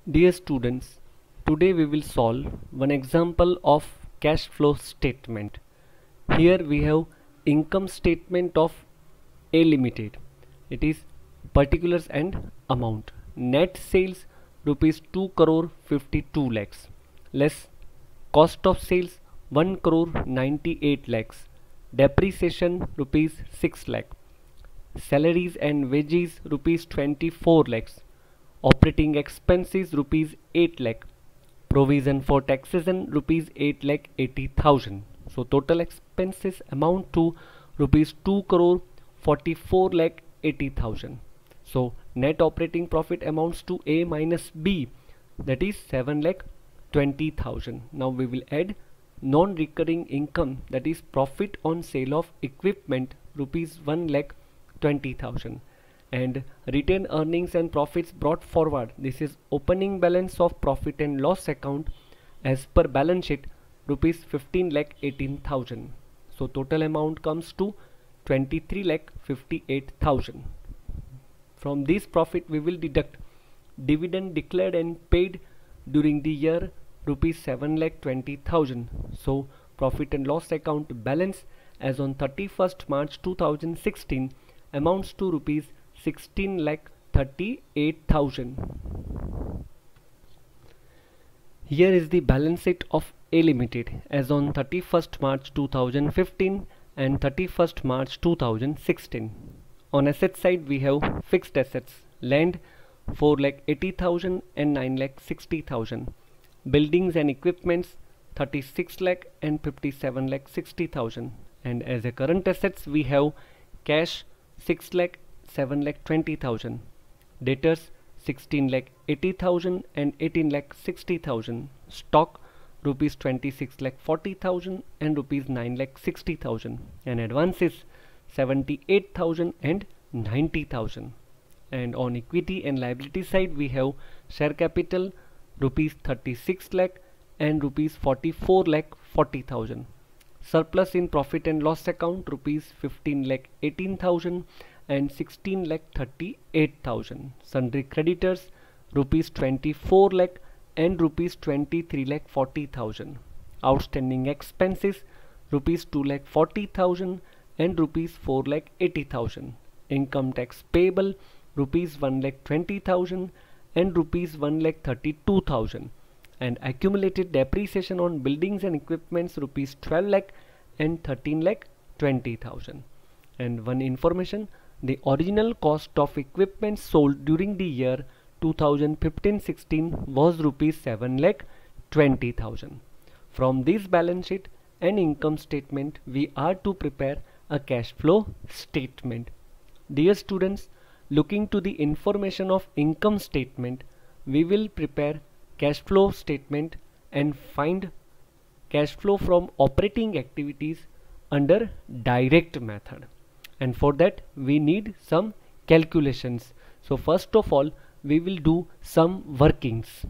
Dear students, today we will solve one example of cash flow statement. Here we have income statement of A Limited. It is particulars and amount. Net sales rupees 2 crore 52 lakhs less cost of sales 1 crore 98 lakhs, depreciation rupees 6 lakh, salaries and wages rupees 24 lakhs, operating expenses rupees 8 lakh, provision for taxation rupees 8 lakh 80,000. So total expenses amount to rupees 2 crore 44 lakh 80,000. So net operating profit amounts to A minus B, that is 7 lakh 20,000. Now we will add non-recurring income, that is profit on sale of equipment rupees 1 lakh 20,000, and retained earnings and profits brought forward. This is opening balance of profit and loss account as per balance sheet rupees 15 lakh 18,000. So total amount comes to 23 lakh 58,000. From this profit we will deduct dividend declared and paid during the year rupees 7 lakh 20,000. So profit and loss account balance as on 31st March 2016 amounts to rupees 16 lakh 38,000. Here is the balance sheet of A Limited as on 31st March 2015 and 31st March 2016. On asset side we have fixed assets, land 4 lakh 80,000 and 9 lakh 60,000, buildings and equipments 36 lakh and 57 lakh 60,000, and as a current assets we have cash 6 lakh 7 lakh 20,000, debtors 16 lakh 80,000 and 18 lakh 60,000, stock rupees 26 lakh 40,000 and rupees 9 lakh 60,000, and advances 78,000 and 90,000. And on equity and liability side we have share capital rupees 36 lakh and rupees 44 lakh 40,000, surplus in profit and loss account rupees 15 lakh 18,000 and 16 lakh 38,000, sundry creditors rupees 24 lakh and rupees 23 lakh 40,000, outstanding expenses rupees 2 lakh 40,000 and rupees 4 lakh 80,000, income tax payable rupees 1 lakh 20,000 and rupees 1 lakh 32,000, and accumulated depreciation on buildings and equipments rupees 12 lakh and 13 lakh 20,000. And one information, the original cost of equipment sold during the year 2015-16 was rupees 7 lakh 20,000. From this balance sheet and income statement we are to prepare a cash flow statement. Dear students, looking to the information of income statement, we will prepare cash flow statement and find cash flow from operating activities under direct method, and for that we need some calculations. So first of all we will do some workings.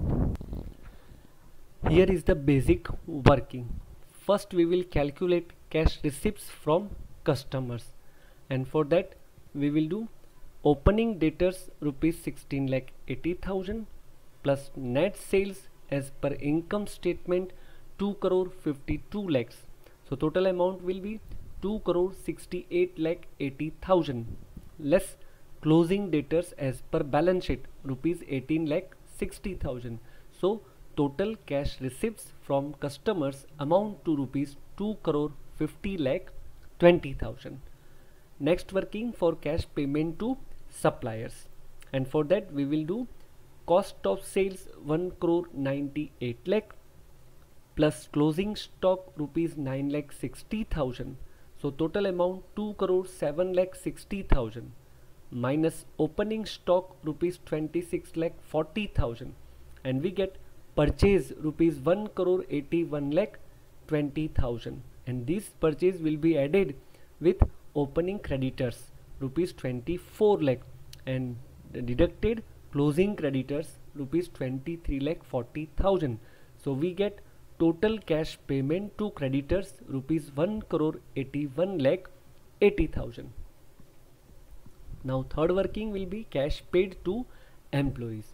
Here is the basic working. First we will calculate cash receipts from customers, and for that we will do opening debtors rupees 16 lakh 80,000 plus net sales as per income statement 2 crore 52 lakhs. So total amount will be 2 crore 68 lakh 80,000 less closing debtors as per balance sheet rupees 18 lakh 60,000. So total cash receipts from customers amount to rupees 2 crore 50 lakh 20,000. Next working for cash payment to suppliers, and for that we will do cost of sales 1 crore 98 lakh plus closing stock rupees 9 lakh 60,000. So total amount 2 crore 7 lakh 60,000 minus opening stock rupees 26 lakh 40,000, and we get purchase rupees 1 crore 81 lakh 20,000, and this purchase will be added with opening creditors rupees 24 lakh and deducted closing creditors rupees 23 lakh 40,000. So we get total cash payment to creditors rupees 1 crore 81 lakh 80,000. Now third working will be cash paid to employees.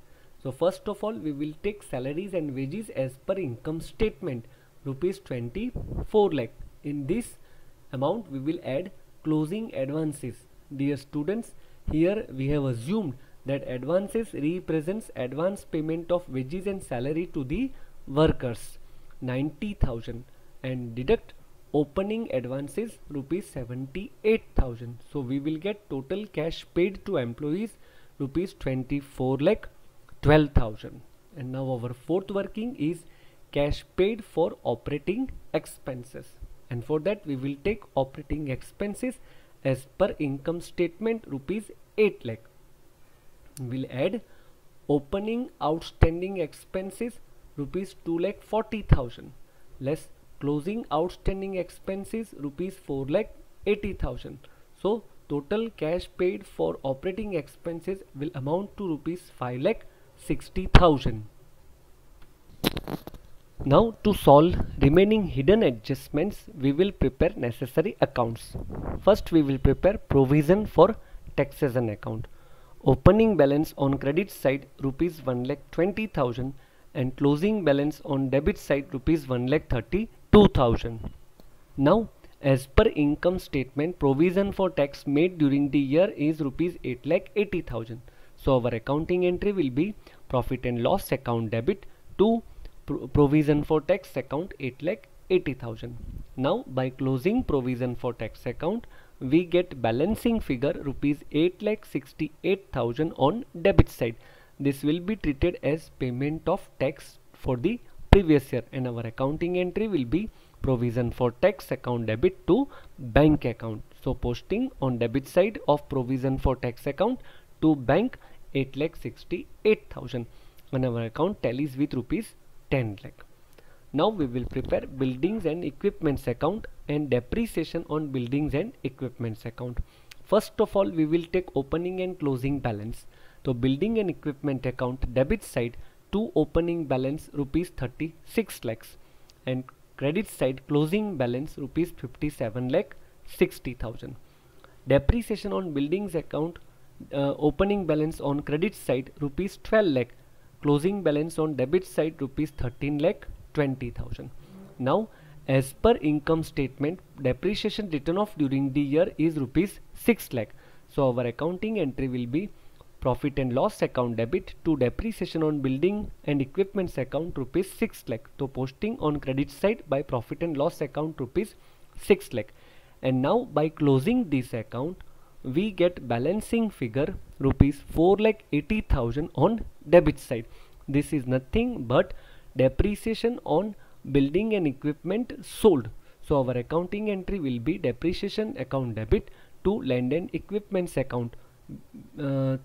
So first of all we will take salaries and wages as per income statement, rupees 24 lakh. In this amount we will add closing advances. Dear students, here we have assumed that advances represents advance payment of wages and salary to the workers, 90,000, and deduct opening advances rupees 78,000. So we will get total cash paid to employees rupees 24 lakh 12,000. And now our fourth working is cash paid for operating expenses, and for that we will take operating expenses as per income statement rupees 8 lakh. We'll add opening outstanding expenses rupees 2 lakh 40,000 less closing outstanding expenses rupees 4 lakh 80,000. So total cash paid for operating expenses will amount to rupees 5 lakh 60,000. Now to solve remaining hidden adjustments, we will prepare necessary accounts. First we will prepare provision for taxation account. Opening balance on credit side rupees 1 lakh 20,000 and closing balance on debit side rupees 1 lakh 32,000. Now as per income statement, provision for tax made during the year is rupees 8 lakh 80,000. So our accounting entry will be profit and loss account debit to provision for tax account 8 lakh 80,000. Now by closing provision for tax account, we get balancing figure rupees 8 lakh 68,000 on debit side. This will be treated as payment of tax for the previous year, and our accounting entry will be provision for tax account debit to bank account. So posting on debit side of provision for tax account to bank 8 lakh 68,000, and our account tallies with rupees 10 lakh. Now we will prepare buildings and equipments account and depreciation on buildings and equipments account. First of all we will take opening and closing balance. So building and equipment account debit side to opening balance rupees 36 lakhs and credit side closing balance rupees 57 lakh 60,000. Depreciation on buildings account opening balance on credit side rupees 12 lakh, closing balance on debit side rupees 13 lakh 20,000. Now as per income statement, depreciation written off during the year is rupees 6 lakh. So our accounting entry will be profit and loss account debit to depreciation on building and equipments account rupees 6 lakh. So posting on credit side by profit and loss account rupees 6 lakh. And now by closing this account, we get balancing figure rupees 4 lakh 80,000 on debit side. This is nothing but depreciation on building and equipment sold. So our accounting entry will be depreciation account debit to land and equipments account 4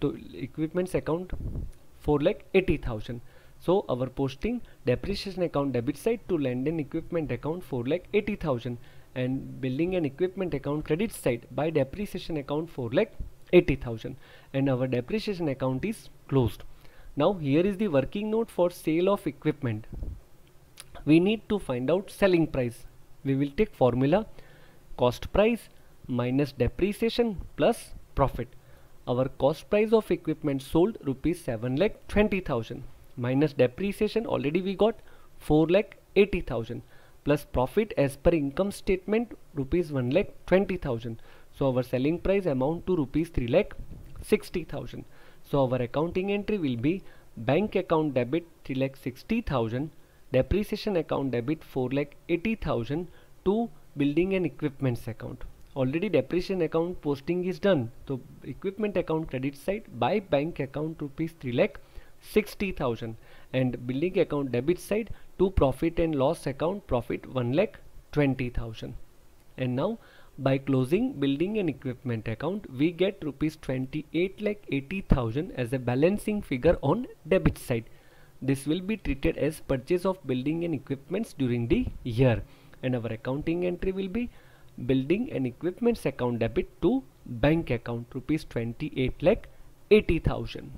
lakh 80,000. So our posting depreciation account debit side to land and equipment account 4 lakh 80,000 and building and equipment account credit side by depreciation account 4 lakh 80,000, and our depreciation account is closed. Now here is the working note for sale of equipment. We need to find out selling price. We will take formula cost price minus depreciation plus profit. Our cost price of equipment sold rupees 7 lakh 20,000 minus depreciation already we got 4 lakh 80,000 plus profit as per income statement rupees 1 lakh 20,000. So our selling price amount to rupees 3 lakh 60,000. So our accounting entry will be bank account debit 3 lakh 60,000, depreciation account debit 4 lakh 80,000 to building and equipments account. Already depreciation account posting is done. So equipment account credit side by bank account rupees 3 lakh 60,000 and building account debit side to profit and loss account profit 1 lakh 20,000. And now by closing building and equipment account, we get rupees 28 lakh 80,000 as a balancing figure on debit side. This will be treated as purchase of building and equipments during the year, and our accounting entry will be building and equipments account debit to bank account rupees 28 lakh 80,000.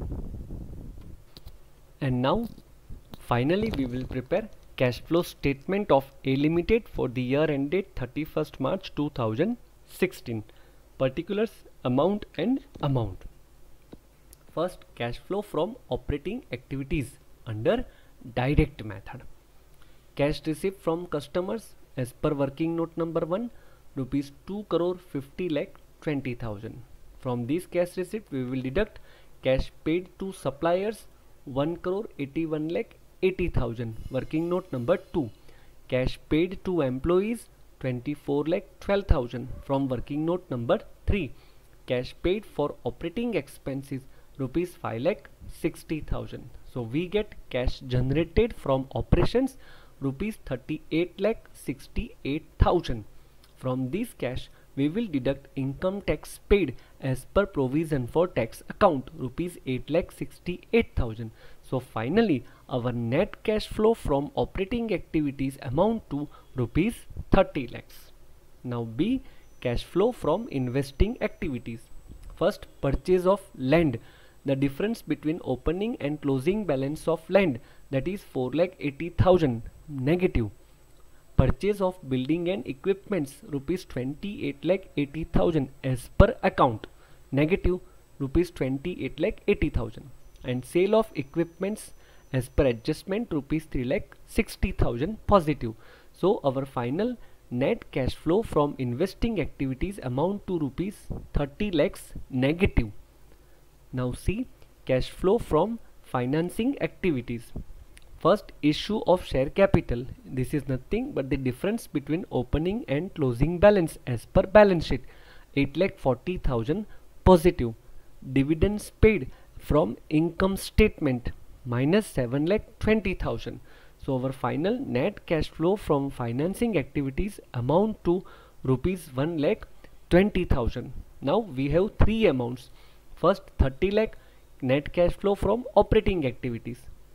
And now finally we will prepare cash flow statement of A Limited for the year ended 31st March 2016. Particulars, amount and amount. First, cash flow from operating activities under direct method. Cash received from customers as per working note number 1, rupees 2 crore 50 lakh 20,000. From this cash receipt we will deduct cash paid to suppliers 1 crore 81 lakh 80,000. Working note number 2, cash paid to employees 24 lakh 12,000. From working note number 3, cash paid for operating expenses rupees 5 lakh 60,000. So we get cash generated from operations rupees 38 lakh 68,000. From this cash we will deduct income tax paid as per provision for tax account rupees 8 lakh 68,000. So finally our net cash flow from operating activities amount to rupees 30 lakhs. Now B, cash flow from investing activities. First, purchase of land. The difference between opening and closing balance of land, that is 4 lakh 80,000, negative. Purchase of building and equipments rupees 28 lakh 80,000 as per account, negative rupees 28 lakh 80,000. And sale of equipments as per adjustment rupees 3 lakh 60,000, positive. So our final net cash flow from investing activities amount to rupees 30 lakhs, negative. Now see cash flow from financing activities. First, issue of share capital. This is nothing but the difference between opening and closing balance as per balance sheet, 8 lakh 40,000, positive. Dividends paid from income statement minus 7 lakh 20,000. So our final net cash flow from financing activities amount to rupees 1 lakh 20,000. Now we have three amounts. First, 30 lakh net cash flow from operating activities,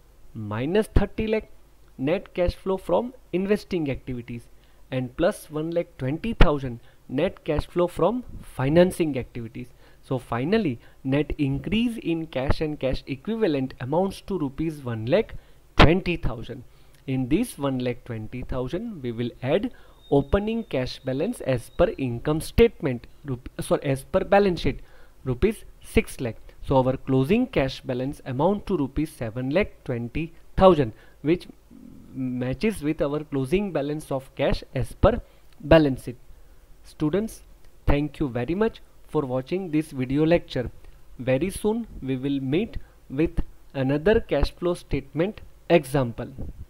minus 30 lakh net cash flow from investing activities, and plus 1 lakh 20,000 net cash flow from financing activities. So finally net increase in cash and cash equivalent amounts to rupees 1 lakh 20,000. In this 1 lakh 20,000 we will add opening cash balance as per income statement, as per balance sheet, rupees 6 lakh. So our closing cash balance amount to rupees 7 lakh 20,000, which matches with our closing balance of cash as per balance sheet. Students, thank you very much for watching this video lecture. Very soon we will meet with another cash flow statement example.